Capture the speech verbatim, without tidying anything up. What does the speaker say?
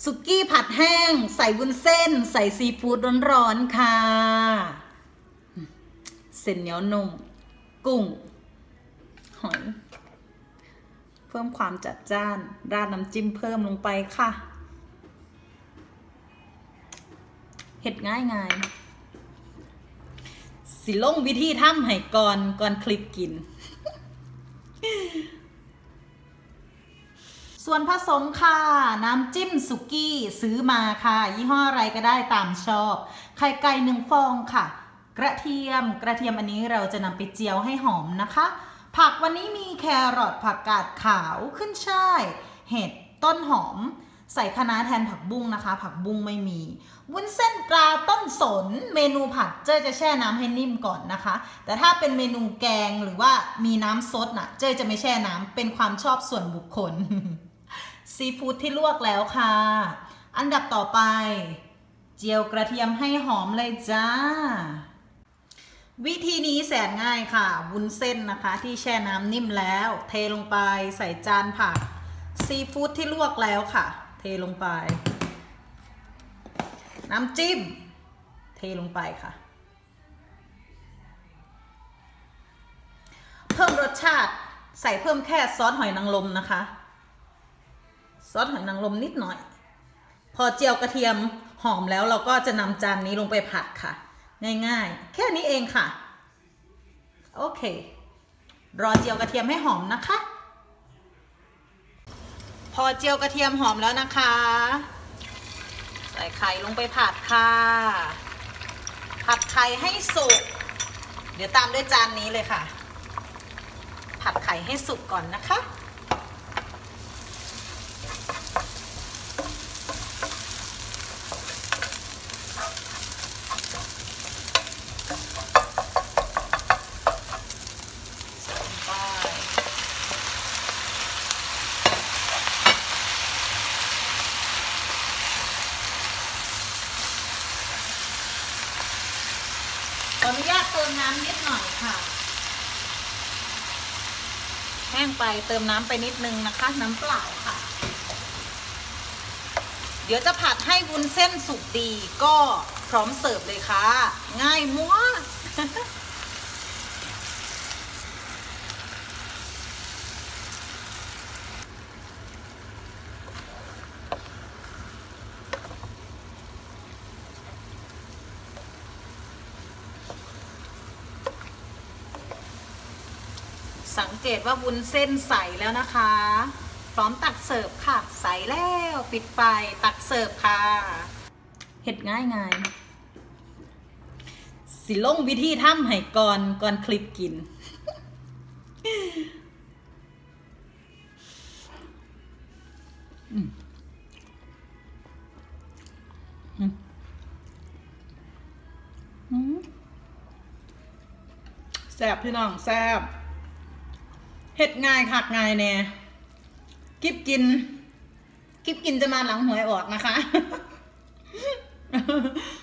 สุกี้ผัดแห้งใส่วุ้นเส้นใส่ซีฟู้ดร้อนๆค่ะเส้นเหนียวนุ่มกุ้งหอยเพิ่มความจัดจ้านราดน้ำจิ้มเพิ่มลงไปค่ะเห็ดง่ายง่ายสิลงวิธีทำให้ก่อนก่อนคลิปกินส่วนผสมค่ะน้ำจิ้มสุกี้ซื้อมาค่ะยี่ห้ออะไรก็ได้ตามชอบไข่ไก่หนึ่งฟองค่ะกระเทียมกระเทียมอันนี้เราจะนำไปเจียวให้หอมนะคะผักวันนี้มีแครอทผักกาดขาวขึ้นช่ายเห็ดต้นหอมใส่คะน้าแทนผักบุ้งนะคะผักบุ้งไม่มีวุ้นเส้นปลาต้นสนเมนูผัดเจ้ยจะแช่น้ำให้นิ่มก่อนนะคะแต่ถ้าเป็นเมนูแกงหรือว่ามีน้ำซดน่ะเจ้ยจะไม่แช่น้ำเป็นความชอบส่วนบุคคลซีฟู้ดที่ลวกแล้วค่ะอันดับต่อไปเจียวกระเทียมให้หอมเลยจ้าวิธีนี้แสนง่ายค่ะวุ้นเส้นนะคะที่แช่น้ำนิ่มแล้วเทลงไปใส่จานผักซีฟู้ดที่ลวกแล้วค่ะเทลงไปน้ำจิ้มเทลงไปค่ะเพิ่มรสชาติใส่เพิ่มแค่ซอสหอยนางรมนะคะซอสหอยนางรมนิดหน่อยพอเจียวกระเทียมหอมแล้วเราก็จะนำจานนี้ลงไปผัดค่ะง่ายๆแค่นี้เองค่ะโอเครอเจียวกระเทียมให้หอมนะคะพอเจียวกระเทียมหอมแล้วนะคะใส่ไข่ลงไปผัดค่ะผัดไข่ให้สุกเดี๋ยวตามด้วยจานนี้เลยค่ะผัดไข่ให้สุกก่อนนะคะขออนุญาตเติมน้ำนิดหน่อยค่ะแห้งไปเติมน้ำไปนิดนึงนะคะน้ำเปล่าค่ะเดี๋ยวจะผัดให้วุ้นเส้นสุกดีก็พร้อมเสิร์ฟเลยค่ะง่ายมั้วสังเกตว่าวุ้นเส้นใสแล้วนะคะพร้อมตักเสิร์ฟค่ะใสแล้วปิดไฟตักเสิร์ฟค่ะเห็ดง่ายง่ายสิลงวิธีทำให้ก่อนก่อนคลิปกินแซ่บพี่น้องแซ่บเห็ดง่ายคักง่ายแน่กิ๊บกินกิ๊บกินจะมาหลังหวยออกนะคะ